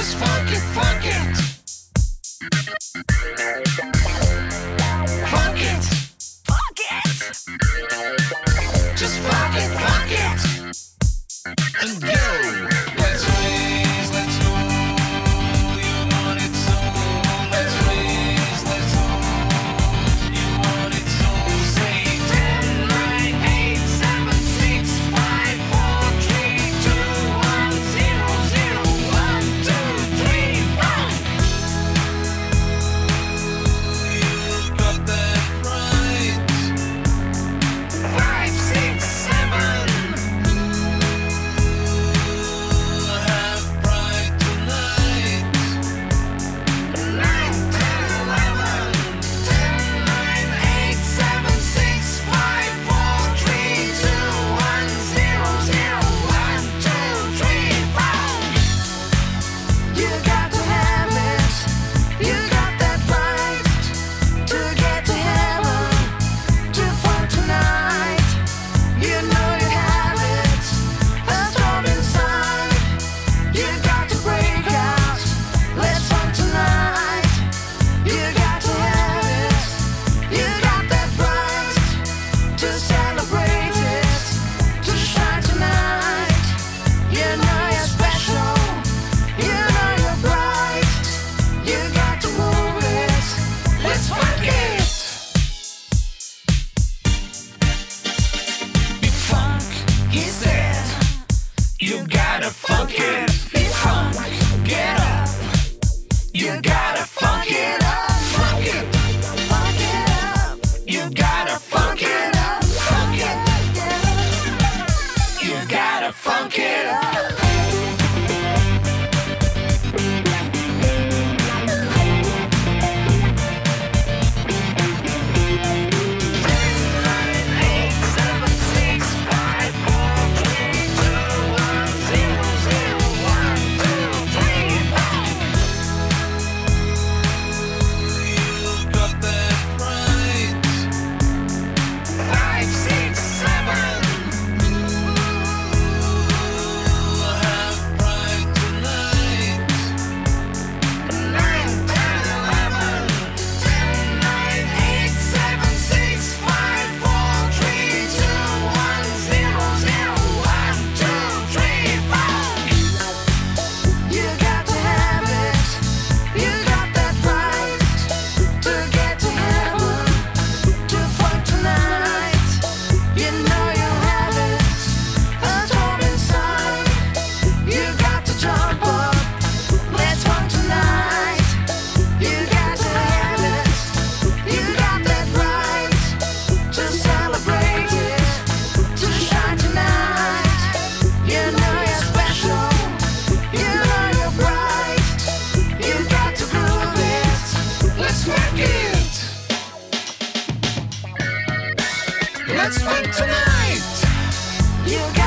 Just fuck it, fuck it. Fuck it. Fuck it. Just fuck it, and go. Let's raise, let's go. You want it so. Let's raise, let's go. You want it so. Say 10, 9, 8, 7, 6, 5, 4, 3, 2, 1, 0, 0, 1, 2, 3, 5. You got that right. 5, 6, 7. You gotta funk it, big funk, get up. You gotta funk it up, funk it, funk it up. You gotta funk it up, funk it. You gotta funk it up. Let's funk tonight. You